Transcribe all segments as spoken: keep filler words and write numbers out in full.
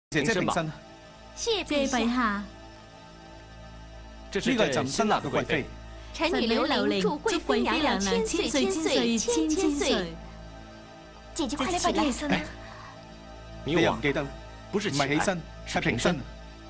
姐姐平身。 谢陛下。 呢個係朕新納嘅貴妃。 臣女劉玲祝貴妃娘娘千歲千歲千千歲。姐姐快起來！ 你又唔記得？不是唔係起身，係平身。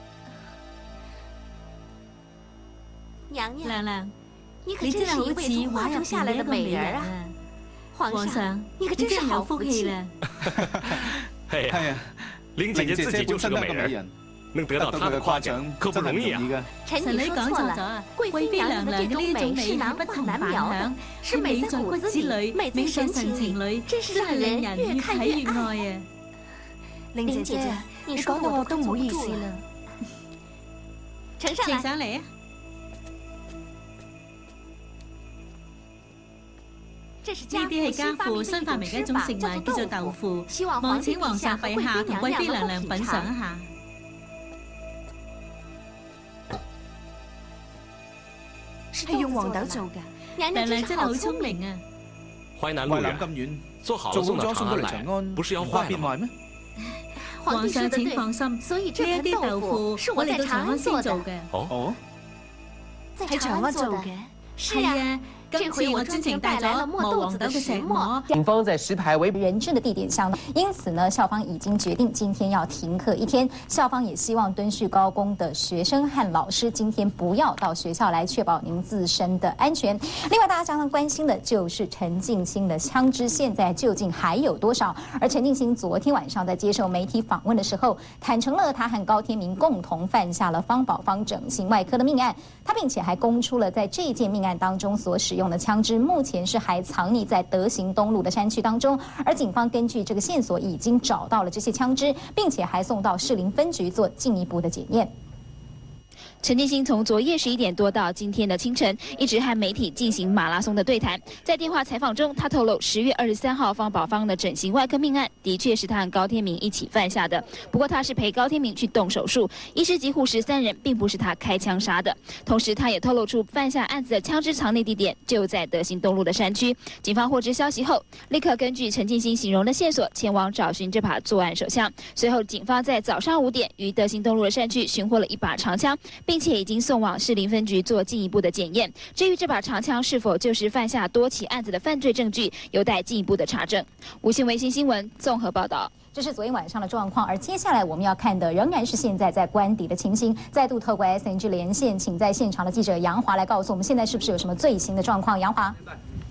娘娘，你可真是一位從畫中下來的美人啊！皇上，你可真是好福氣了。 係啊。 玲姐姐自己就是個美人，能得到她的誇獎，可不容易啊！ 臣女講錯咗，貴妃娘娘嘅呢種美係不同凡響，是美在骨子裏，美在神情裏，真是讓人越看越愛啊！玲姐姐，你講到我都唔好意思啦。呈上來，呈上嚟啊！呢啲係家父新發明嘅一種食物，叫做豆腐。望請皇上陛下同貴妃娘娘品嚐一下。係用黃豆做㗎，娘娘真係好聰明啊！ 淮南路遠，做好了送到長安來，不是要壞嗎？ 皇上請放心，呢一啲豆腐是我嚟到長安先做嘅。 哦， 喺長安做嘅，係啊。 這回我之前帶來了磨黃豆嘅石磨。 警方在石牌為人質的地點上，因此呢，校方已經決定今天要停課一天。校方也希望敦敘高工的學生和老師今天不要到學校來，確保您自身的安全。另外，大家相當關心的就是陳進興的槍支現在究竟還有多少？而陳進興昨天晚上在接受媒體訪問的時候，坦承了他和高天明共同犯下了方寶芳整形外科的命案。他並且還供出了在這件命案當中所使用 用的槍支目前是還藏匿在德行東路的山區當中，而警方根據這個線索已經找到了這些槍支，並且還送到士林分局做進一步的檢驗。 陳進興從昨夜十一點多到今天的清晨，一直和媒體進行馬拉松的對談。在電話採訪中，他透露十月二十三號方寶芳的整形外科命案的確是他和高天明一起犯下的，不過他是陪高天明去動手術，醫師及護士三人並不是他開槍殺的。同時，他也透露出犯下案子的槍支藏匿地點就在德行東路的山區。警方獲知消息後，立刻根據陳進興形容的線索前往找尋這把作案手槍。隨後，警方在早上五點於德行東路的山區尋獲了一把長槍。 並且已經送往士林分局做進一步的檢驗。至於這把長槍是否就是犯下多起案子的犯罪證據，有待進一步的查證。無線衛星新聞綜合報道。 這是昨天晚上的狀況，而接下來我們要看的仍然是現在在官邸的情形。再度透過 S N G 連線，請在現場的記者楊華來告訴我們，現在是不是有什麼最新的狀況？楊華。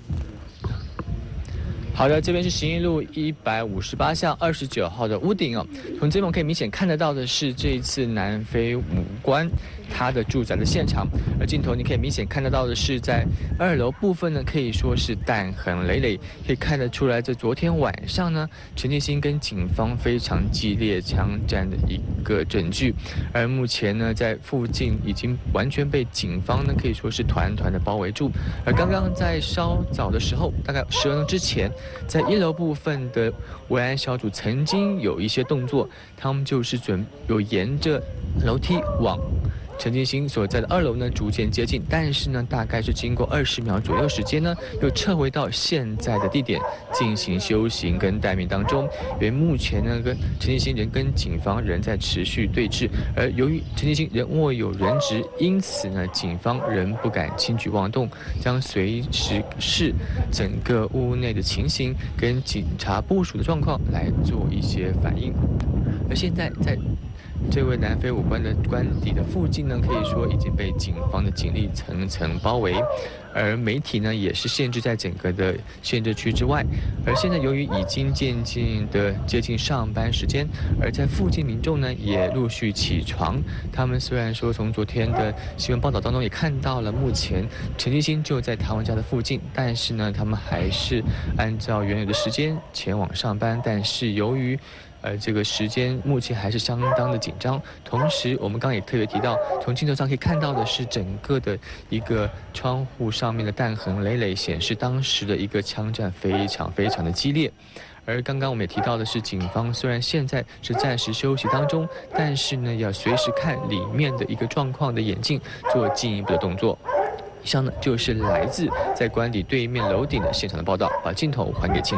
好的，這邊是行義路一百五十八巷二十九號的屋頂哦。從這邊我們可以明顯看得到的是這一次南非武官他的住宅的現場，而鏡頭你可以明顯看得到的是在二樓部分呢，可以說是彈痕累累，可以看得出來，這昨天晚上呢，陳進興跟警方非常激烈槍戰的一個證據，而目前呢，在附近已經完全被警方呢可以說是團團的包圍住，而剛剛在稍早的時候，大概十分鐘之前。 在一樓部分的維安小組曾經有一些動作，他們就是準有沿着樓梯往陳進興所在的二樓呢逐漸接近，但是呢，大概是經過二十秒左右時間呢，又撤回到現在的地點進行修行跟待命當中。因為目前呢，跟陳進興仍跟警方仍在持續對峙，而由於陳進興仍握有人質，因此呢，警方仍不敢輕舉妄動，將隨時視整個屋內的情形跟警察部署的狀況來做一些反應。而現在在 這位南非武官的官邸的附近呢，可以說已經被警方的警力層層包圍，而媒體呢也是限制在整個的限制區之外。而現在由於已經漸漸的接近上班時間，而在附近民眾呢也陸續起床。他們雖然說從昨天的新聞報道當中也看到了，目前陳進興就在他們家的附近，但是呢，他們還是按照原有的時間前往上班。但是由於 呃，這個時間目前還是相當的緊張。同時，我們剛剛也特別提到，從鏡頭上可以看到的是整個的一個窗戶上面的彈痕累累，顯示當時的一個槍戰非常非常的激烈。而剛剛我們也提到的是，警方雖然現在是暫時休息當中，但是呢，要隨時看裡面的一個狀況的演進，做進一步的動作。以上呢，就是來自在官邸對面樓頂的現場的報道。把鏡頭還給慶玲。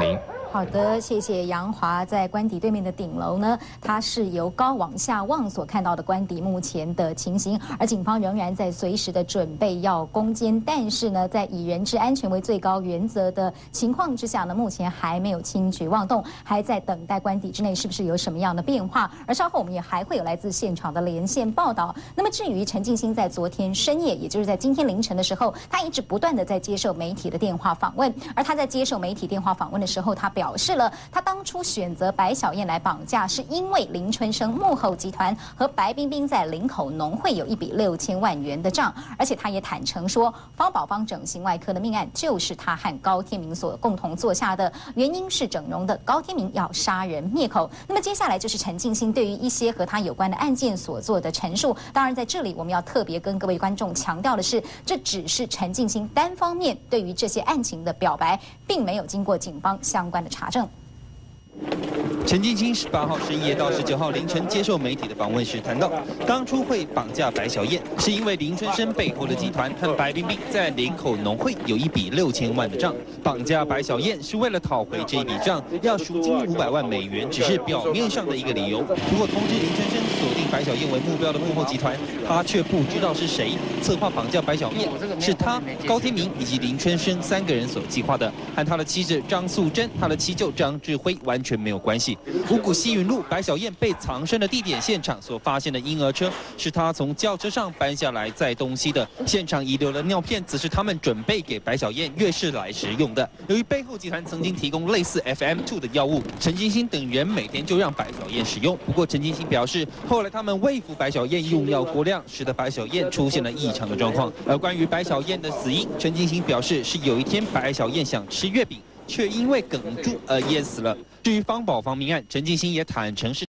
好的，谢谢杨华。在官邸对面的顶楼呢，它是由高往下望所看到的官邸目前的情形，而警方仍然在随时的准备要攻坚，但是呢，在以人质安全为最高原则的情况之下呢，目前还没有轻举妄动，还在等待官邸之内是不是有什么样的变化。而稍后我们也还会有来自现场的连线报道。那么至于陈进兴在昨天深夜，也就是在今天凌晨的时候，他一直不断的在接受媒体的电话访问，而他在接受媒体电话访问的时候，他表表示了，他当初选择白小燕来绑架，是因为林春生幕后集团和白冰冰在林口农会有一笔六千万元的账，而且他也坦诚说，方宝芳整形外科的命案就是他和高天明所共同做下的，原因是整容的高天明要杀人灭口。那么接下来就是陈进兴对于一些和他有关的案件所做的陈述。当然，在这里我们要特别跟各位观众强调的是，这只是陈进兴单方面对于这些案情的表白，并没有经过警方相关的查证。 陈进兴十八号深夜到十九号凌晨接受媒体的访问时谈到，当初会绑架白小燕，是因为林春生背后的集团和白冰冰在林口农会有一笔六千万的账，绑架白小燕是为了讨回这一笔账，要赎金五百万美元，只是表面上的一个理由。不过通知林春生锁定白小燕为目标的幕后集团，他却不知道是谁策划绑架白小燕，是他、高天明以及林春生三个人所计划的，和他的妻子张素贞、他的七舅张志辉完全没有关系。五股西云路白小燕被藏身的地点现场所发现的婴儿车，是他从轿车上搬下来载东西的。现场遗留的尿片，则是他们准备给白小燕月事来时用的。由于背后集团曾经提供类似 F M 二 的药物，陈进兴等人每天就让白小燕使用。不过陈进兴表示，后来他们喂服白小燕用药过量，使得白小燕出现了异常的状况。而关于白小燕的死因，陈进兴表示是有一天白小燕想吃月饼，却因为哽住而噎死了。至于方宝芳命案，陈进兴也坦诚是。